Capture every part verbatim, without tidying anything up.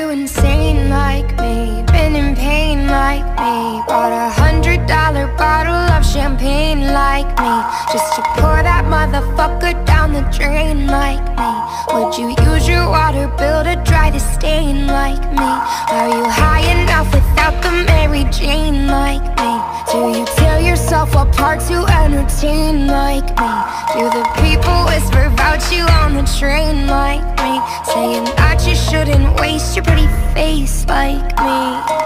you insane like me, been in pain like me, bought a hundred dollar bottle of champagne like me, just to pour that motherfucker down the drain like me. Would you use your water bill to dry the stain like me? Are you high enough without the Mary Jane like me? Do you tear yourself apart to entertain like me? Do the people whisper about you on the train like me, saying that you shouldn't waste your pretty face like me?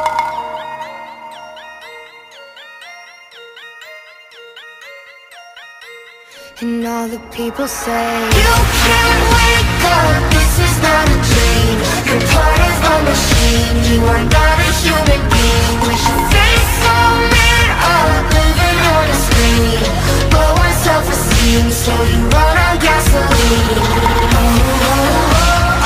And all the people say, you can't wake up, this is not a dream. You're part of a machine, you are not a human being. With your face so made up, living on a screen. Low on self-esteem, so you run on gasoline. Oh, oh, oh,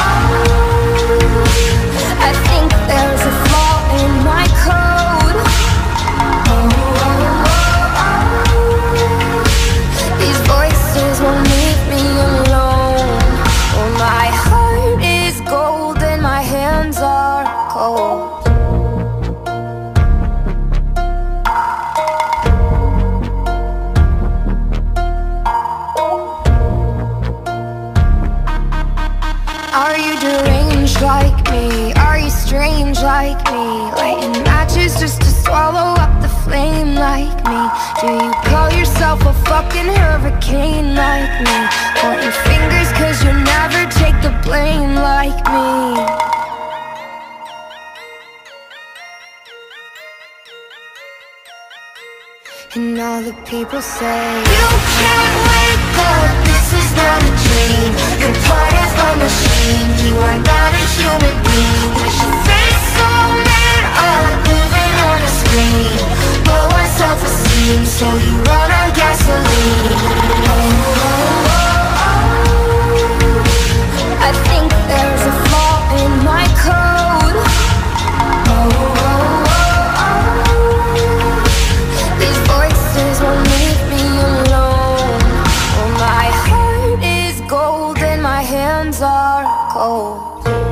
oh. I think there's a flaw in my code. Oh, oh, oh, oh. These voices won't leave me alone. Oh, my heart is gold and my hands are cold. Are you deranged like me? Are you strange like me? Lighting matches just to swallow up the flame like me? Do you call yourself a fucking hurricane like me? Pointing fingers cause you never take the blame like me. And all the people say, you can't wake up, this is not a dream. You're part of a machine, you are not a human being. With your face so made up, living on a screen. Low on self-esteem, so you run on gasoline. Oh, oh, oh, oh. I think there's a flaw in my code. Oh, oh, oh, oh. These voices won't leave me alone. Oh, my heart is gold and my hands are cold.